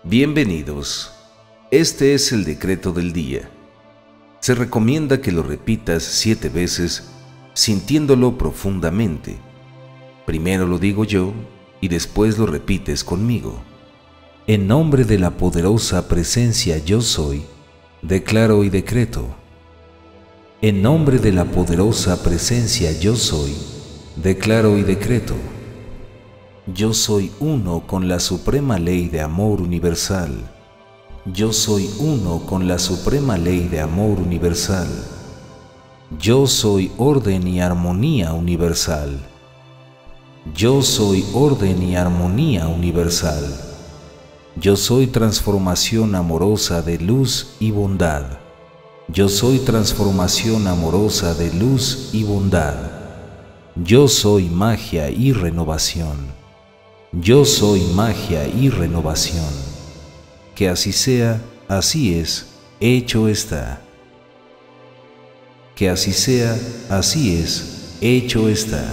Bienvenidos. Este es el decreto del día. Se recomienda que lo repitas 7 veces sintiéndolo profundamente. Primero lo digo yo y después lo repites conmigo. En nombre de la poderosa presencia yo soy, declaro y decreto. En nombre de la poderosa presencia yo soy, declaro y decreto. Yo soy uno con la suprema ley de amor universal. Yo soy uno con la suprema ley de amor universal. Yo soy orden y armonía universal. Yo soy orden y armonía universal. Yo soy transformación amorosa de luz y bondad. Yo soy transformación amorosa de luz y bondad. Yo soy magia y renovación. Yo soy magia y renovación. Que así sea, así es, hecho está. Que así sea, así es, hecho está.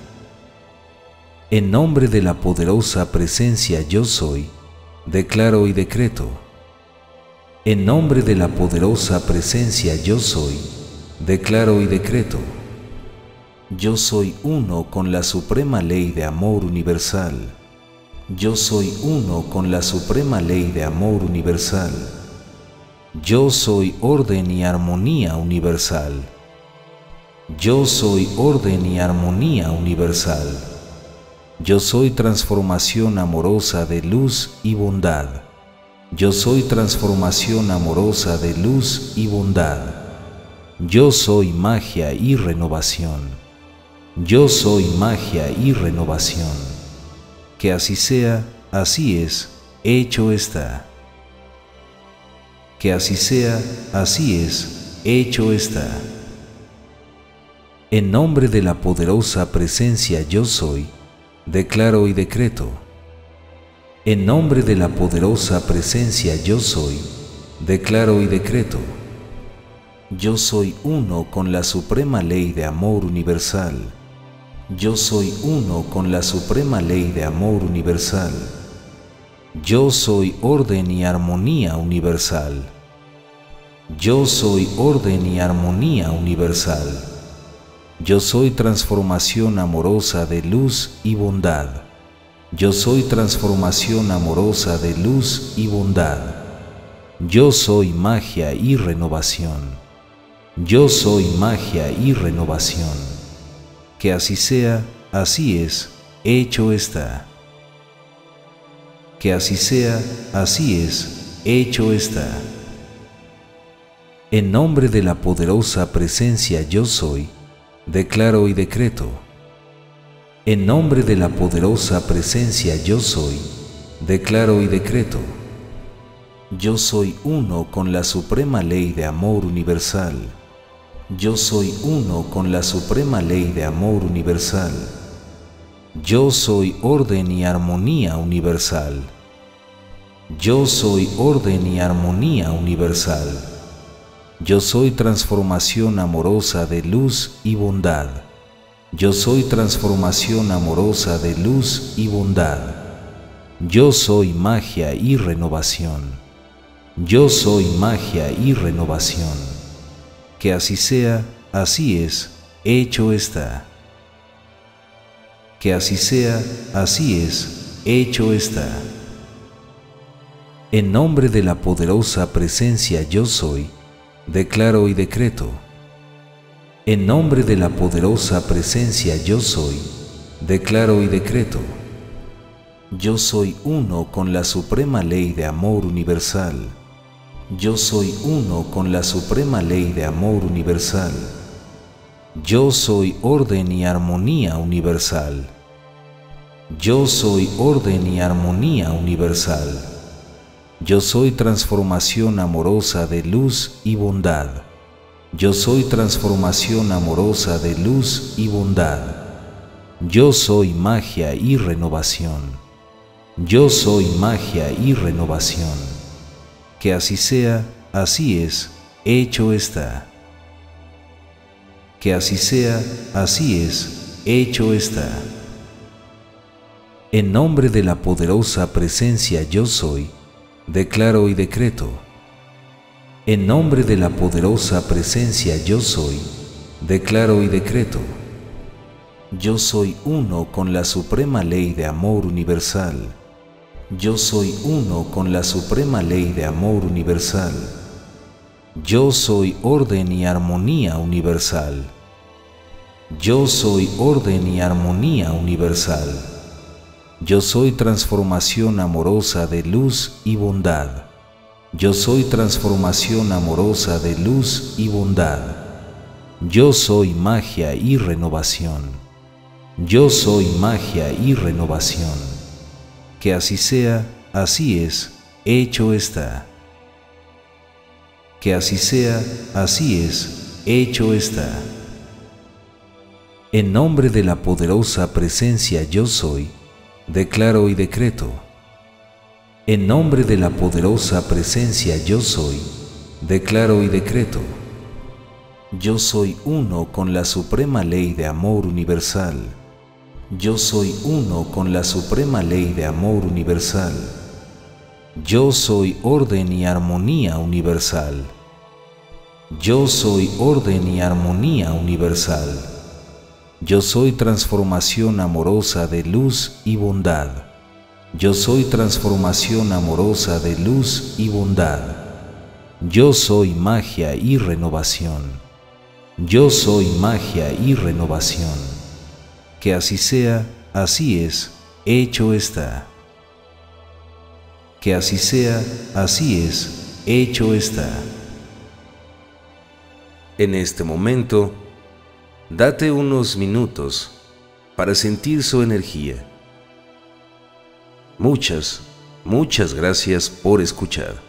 En nombre de la poderosa presencia yo soy, declaro y decreto. En nombre de la poderosa presencia yo soy, declaro y decreto. Yo soy uno con la suprema ley de amor universal. Yo soy uno con la suprema ley de amor universal. Yo soy orden y armonía universal. Yo soy orden y armonía universal. Yo soy transformación amorosa de luz y bondad. Yo soy transformación amorosa de luz y bondad. Yo soy magia y renovación. Yo soy magia y renovación. Que así sea, así es, hecho está. Que así sea, así es, hecho está. En nombre de la poderosa presencia yo soy, declaro y decreto. En nombre de la poderosa presencia yo soy, declaro y decreto. Yo soy uno con la suprema ley de amor universal. Yo soy uno con la suprema ley de amor universal. Yo soy orden y armonía universal. Yo soy orden y armonía universal. Yo soy transformación amorosa de luz y bondad. Yo soy transformación amorosa de luz y bondad. Yo soy magia y renovación. Yo soy magia y renovación. Que así sea, así es, hecho está. Que así sea, así es, hecho está. En nombre de la poderosa presencia yo soy, declaro y decreto. En nombre de la poderosa presencia yo soy, declaro y decreto. Yo soy uno con la suprema ley de amor universal. Yo soy uno con la suprema ley de amor universal. Yo soy orden y armonía universal. Yo soy orden y armonía universal. Yo soy transformación amorosa de luz y bondad. Yo soy transformación amorosa de luz y bondad. Yo soy magia y renovación. Yo soy magia y renovación. Que así sea, así es, hecho está. Que así sea, así es, hecho está. En nombre de la poderosa presencia yo soy, declaro y decreto. En nombre de la poderosa presencia yo soy, declaro y decreto. Yo soy uno con la suprema ley de amor universal. Yo soy uno con la suprema ley de amor universal. Yo soy orden y armonía universal. Yo soy orden y armonía universal. Yo soy transformación amorosa de luz y bondad. Yo soy transformación amorosa de luz y bondad. Yo soy magia y renovación. Yo soy magia y renovación. Que así sea, así es, hecho está. Que así sea, así es, hecho está. En nombre de la poderosa presencia yo soy, declaro y decreto. En nombre de la poderosa presencia yo soy, declaro y decreto. Yo soy uno con la suprema ley de amor universal. Yo soy uno con la suprema ley de amor universal. Yo soy orden y armonía universal. Yo soy orden y armonía universal. Yo soy transformación amorosa de luz y bondad. Yo soy transformación amorosa de luz y bondad. Yo soy magia y renovación. Yo soy magia y renovación. Que así sea, así es, hecho está. Que así sea, así es, hecho está. En nombre de la poderosa presencia yo soy, declaro y decreto. En nombre de la poderosa presencia yo soy, declaro y decreto. Yo soy uno con la suprema ley de amor universal. Yo soy uno con la suprema ley de amor universal. Yo soy orden y armonía universal. Yo soy orden y armonía universal. Yo soy transformación amorosa de luz y bondad. Yo soy transformación amorosa de luz y bondad. Yo soy magia y renovación. Yo soy magia y renovación. Que así sea, así es, hecho está. Que así sea, así es, hecho está. En este momento, date unos minutos para sentir su energía. Muchas gracias por escuchar.